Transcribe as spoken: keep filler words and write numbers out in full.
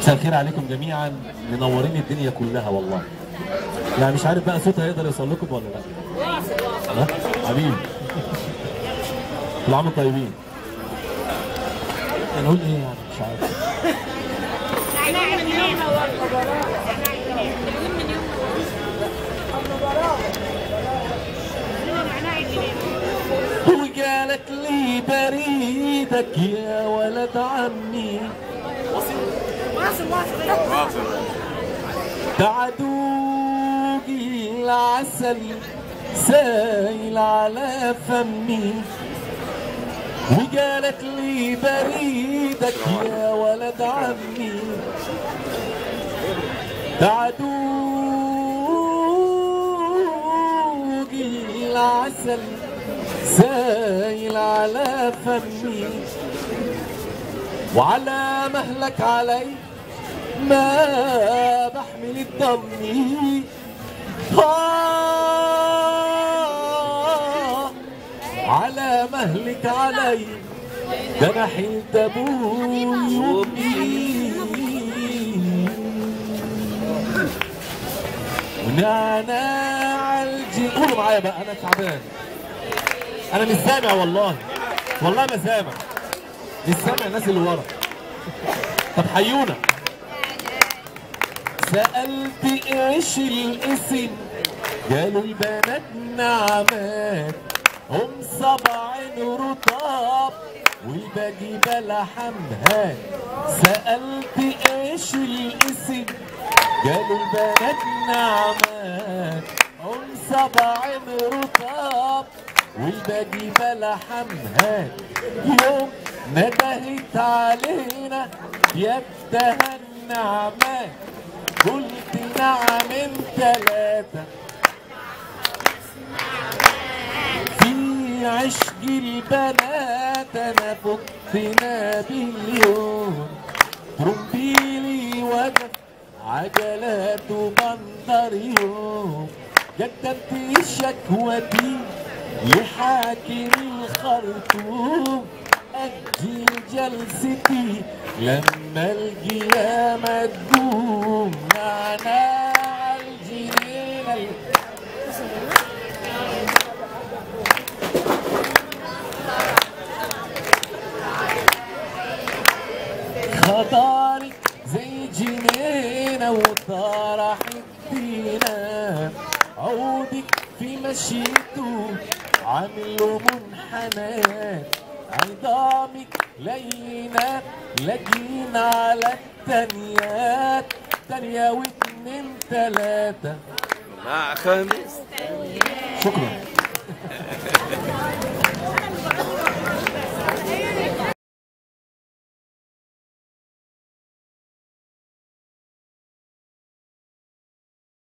مساء الخير عليكم جميعا، منورين الدنيا كلها والله. يعني مش عارف بقى صوتها هيقدر يوصل لكم ولا لا؟ ها؟ حبيبي. كل عام وانتم طيبين. نقول ايه يعني مش عارف. وقالت لي بريدك يا ولد عمي تعدوقي العسل سايل على فمي. وقالت لي بريدك يا ولد عمي تعدوقي العسل سايل على فمي. وعلى مهلك علي ما بحمل الضمي. آه على مهلك علي ده انا حيلت ابوي وامي. ونعناع الجي قولوا معايا بقى انا تعبان، انا مش سامع والله، والله ما سامع، مش سامع الناس اللي ورا. طب حيونا. سألت ايش الاسم قالوا البنات نعمات هم صبعين رطاب والباقي بلا حمهات. سألت ايش الاسم قالوا البنات نعمات هم صبعين رطاب والباقي بلا حمهات. يوم ندهت علينا يا بتها النعمات قلت نعم ثلاثة في عشق البنات انا فقت نابليون. ترمبيلي وجب عجلات وبندريون. قدمت شكوتي لحاكم الخرطوم أجل جلستي لما القيامة تقوم. نعناع الجنينة خطاري زي جنينة وطرحت فينا. عودك في مشيته عامله منحنات. عظامك لينة لاجين على التانيات تانية واتنين تلاتة مع خمس. شكرا.